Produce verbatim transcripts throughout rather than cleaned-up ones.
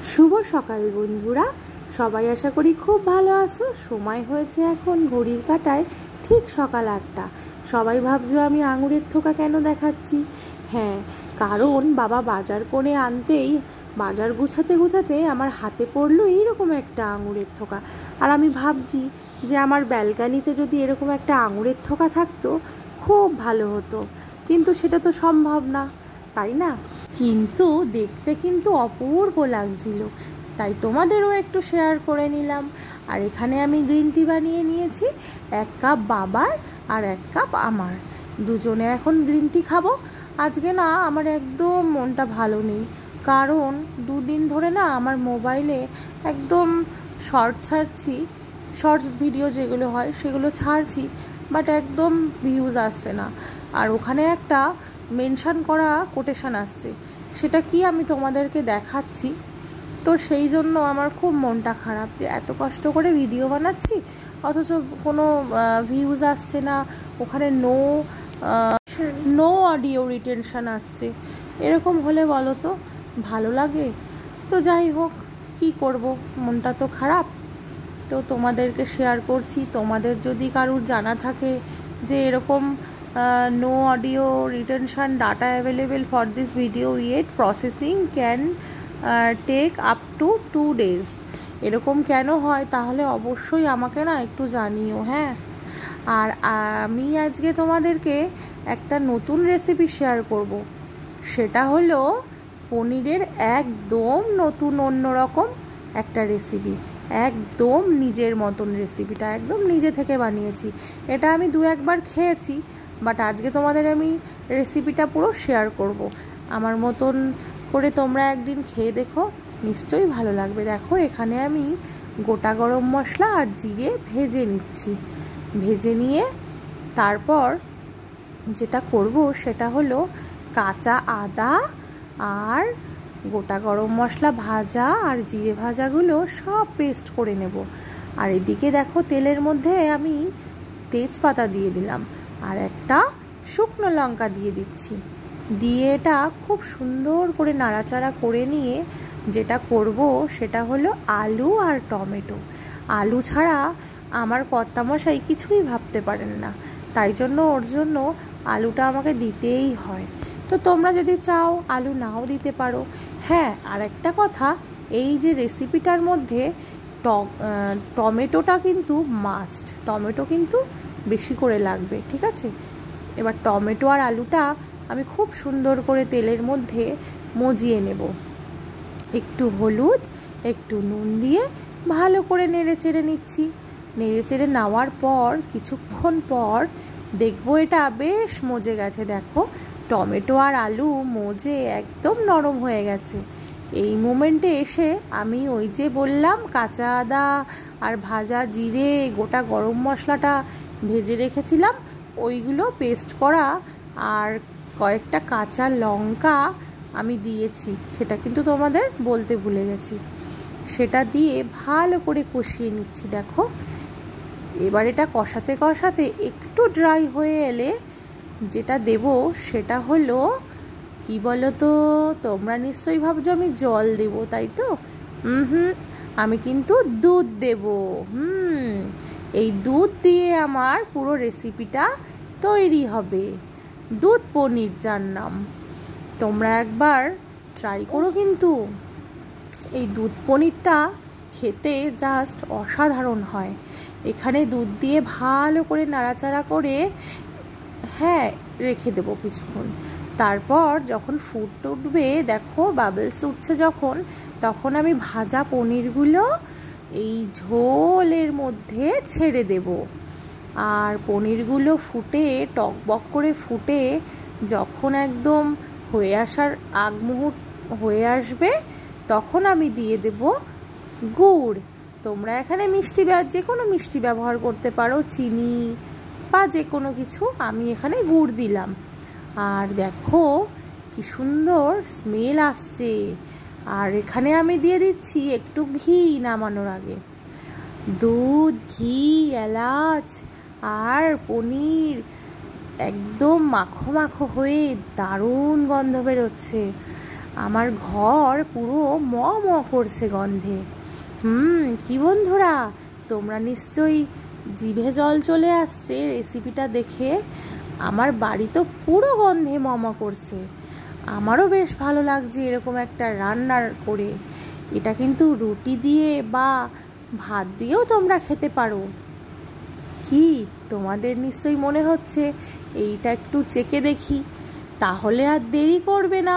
শুভ সকাল বন্ধুরা, সবাই আশা করি খুব ভালো আছো। সময় হয়েছে এখন ঘড়ির কাঁটায় ঠিক সকাল আটটা। সবাই ভাবছো আমি আঙুরের থোকা কেন দেখাচ্ছি। হ্যাঁ, কারণ বাবা বাজার করে আনতেই বাজার গুছাতে গুছাতে আমার হাতে পড়লো এইরকম একটা আঙুরের থোকা। আর আমি ভাবছি যে আমার ব্যালকানিতে যদি এরকম একটা আঙুরের থোকা থাকতো খুব ভালো হতো, কিন্তু সেটা তো সম্ভব না, তাই না? কিন্তু দেখতে কিন্তু অপূর্ব লাগছিল, তাই তোমাদেরও একটু শেয়ার করে নিলাম। আর এখানে আমি গ্রিন টি বানিয়ে নিয়েছি, এক কাপ বাবার আর এক কাপ আমার। দুজনে এখন গ্রিন টি খাবো। আজকে না আমার একদম মনটা ভালো নেই, কারণ দুদিন ধরে না আমার মোবাইলে একদম শর্ট ছাড়ছি, শর্টস ভিডিও যেগুলো হয় সেগুলো ছাড়ছি, বাট একদম ভিউজ আসছে না। আর ওখানে একটা মেনশান করা কোটেশান আসছে, সেটা কি আমি তোমাদেরকে দেখাচ্ছি। তো সেই জন্য আমার খুব মনটা খারাপ যে এত কষ্ট করে ভিডিও বানাচ্ছি অথচ কোনো ভিউজ আসছে না, ওখানে নো নো অডিও রিটেনশন আসছে। এরকম হলে বলো তো ভালো লাগে? তো যাই হোক, কি করব, মনটা তো খারাপ। তো তোমাদেরকে শেয়ার করছি, তোমাদের যদি কারুর জানা থাকে যে এরকম no audio retention data available for this video yet processing can take up to two days, এরকম কেন হয় তাহলে অবশ্যই আমাকে না একটু জানিও। হ্যাঁ, আর আমি আজকে তোমাদেরকে একটা নতুন রেসিপি শেয়ার করব, সেটা হলো পনিরের একদম নতুন অন্যরকম একটা রেসিপি, একদম নিজের মতন রেসিপিটা একদম নিজে থেকে বানিয়েছি। এটা আমি দু একবার খেয়েছি, বাট আজকে তোমাদের আমি রেসিপিটা পুরো শেয়ার করব। আমার মতন করে তোমরা একদিন খেয়ে দেখো, নিশ্চয়ই ভালো লাগবে। দেখো এখানে আমি গোটা গরম মশলা আর জিরে ভেজে নিচ্ছি। ভেজে নিয়ে তারপর যেটা করব সেটা হলো কাঁচা আদা আর গোটা গরম মশলা ভাজা আর জিরে ভাজাগুলো সব পেস্ট করে নেব। আর এদিকে দেখো তেলের মধ্যে আমি তেজপাতা দিয়ে দিলাম আর একটা শুকনো লঙ্কা দিয়ে দিচ্ছি। দিয়ে এটা খুব সুন্দর করে নাড়াচাড়া করে নিয়ে যেটা করব সেটা হলো আলু আর টমেটো। আলু ছাড়া আমার কর্তামশাই কিছুই ভাবতে পারেন না, তাই জন্য ওর জন্য আলুটা আমাকে দিতেই হয়। তো তোমরা যদি চাও আলু নাও দিতে পারো। হ্যাঁ, আর একটা কথা, এই যে রেসিপিটার মধ্যে টমেটোটা কিন্তু মাস্ট, টমেটো কিন্তু বেশি করে লাগবে, ঠিক আছে? এবার টমেটো আর আলুটা আমি খুব সুন্দর করে তেলের মধ্যে মজিয়ে নেব। একটু হলুদ একটু নুন দিয়ে ভালো করে নেড়ে চেড়ে নিচ্ছি। নেড়ে চেড়ে নেওয়ার পর কিছুক্ষণ পর দেখবো এটা বেশ মজে গেছে। দেখো টমেটো আর আলু মজে একদম নরম হয়ে গেছে। এই মোমেন্টে এসে আমি ওই যে বললাম কাঁচা আদা আর ভাজা জিরে গোটা গরম মশলাটা ভেজে রেখেছিলাম, ওইগুলো পেস্ট করা আর কয়েকটা কাঁচা লঙ্কা আমি দিয়েছি, সেটা কিন্তু তোমাদের বলতে ভুলে গেছি। সেটা দিয়ে ভালো করে কষিয়ে নিচ্ছি। দেখো এবার এটা কষাতে কষাতে একটু ড্রাই হয়ে এলে যেটা দেব সেটা হলো কি বলো তো, তোমরা নিশ্চয়ই ভাবছো আমি জল দেব, তাই তো? হুম হুম আমি কিন্তু দুধ দেব। হুম এই দুধ দিয়ে আমার পুরো রেসিপিটা তৈরি হবে, দুধ পনির যার নাম। তোমরা একবার ট্রাই করো কিন্তু। এই দুধ পনিরটা খেতে জাস্ট অসাধারণ হয়। এখানে দুধ দিয়ে ভালো করে নাড়াচাড়া করে হ্যাঁ রেখে দেবো কিছুক্ষণ। তারপর যখন ফুটে উঠবে, দেখো বাবলস উঠছে যখন, তখন আমি ভাজা পনিরগুলো এই ঝোলের মধ্যে ছেড়ে দেব। আর পনিরগুলো ফুটে টকবক করে ফুটে যখন একদম হয়ে আসার আগ মুহূর্ত হয়ে আসবে, তখন আমি দিয়ে দেব গুড়। তোমরা এখানে মিষ্টি যে কোনো মিষ্টি ব্যবহার করতে পারো, চিনি বা যে কোনো কিছু, আমি এখানে গুড় দিলাম। আর দেখো কি সুন্দর স্মেল আসছে। আর এখানে আমি দিয়ে দিচ্ছি একটু ঘি নামানোর আগে। দুধ, ঘি, এলাচ আর পনির একদম মাখো মাখো হয়ে দারুণ গন্ধ বেরোচ্ছে। আমার ঘর পুরো ম ম করছে গন্ধে। হুম কি বন্ধুরা, তোমরা নিশ্চয়ই জিভে জল চলে আসছে রেসিপিটা দেখে। আমার বাড়ি তো পুরো গন্ধে ম ম করছে। আমারও বেশ ভালো লাগছে এরকম একটা রান্নার করে। এটা কিন্তু রুটি দিয়ে বা ভাত দিয়েও তোমরা খেতে পারো। কি তোমাদের নিশ্চয়ই মনে হচ্ছে এইটা একটু চেখে দেখি, তাহলে আর দেরি করবে না,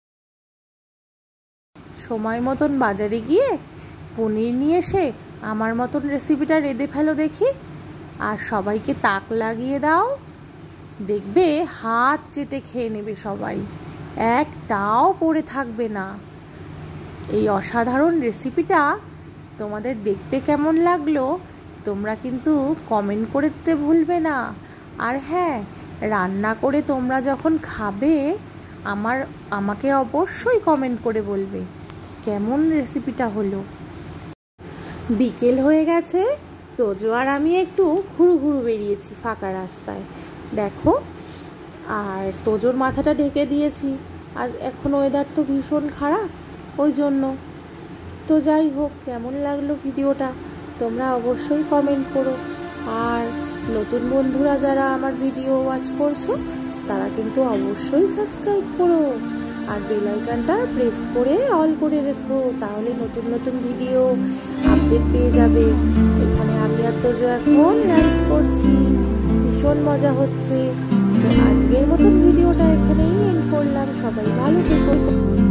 সময় মতন বাজারে গিয়ে পনির নিয়ে এসে আমার মতন রেসিপিটা রেঁধে ফেলো দেখি, আর সবাইকে তাক লাগিয়ে দাও। দেখবে হাত চেটে খেয়ে নেবে সবাই, একটাও পড়ে থাকবে না। এই অসাধারণ রেসিপিটা তোমাদের দেখতে কেমন লাগলো তোমরা কিন্তু কমেন্ট করতে ভুলবে না। আর হ্যাঁ, রান্না করে তোমরা যখন খাবে আমার আমাকে অবশ্যই কমেন্ট করে বলবে কেমন রেসিপিটা হলো। বিকেল হয়ে গেছে, তোজো আর আমি একটু ঘুরু ঘুরু বেরিয়েছি ফাঁকা রাস্তায়, দেখো। আর তোজোর মাথাটা ঢেকে দিয়েছি, আর এখন ওয়েদার তো ভীষণ খারাপ, ওই জন্য। তো যাই হোক, কেমন লাগলো ভিডিওটা তোমরা অবশ্যই কমেন্ট করো। আর নতুন বন্ধুরা যারা আমার ভিডিও ওয়াচ করছো তারা কিন্তু অবশ্যই সাবস্ক্রাইব করো, আর বেল আইকনটা প্রেস করে অল করে রেখো, তাহলে নতুন নতুন ভিডিও আপডেট পেয়ে যাবে। এখানে আমি আর তোজো এখন লাইভ করছি, ভীষণ মজা হচ্ছে। তো আজকের মতন ভিডিওটা এখানেই এন্ড করলাম। সবাই ভালো থেকো।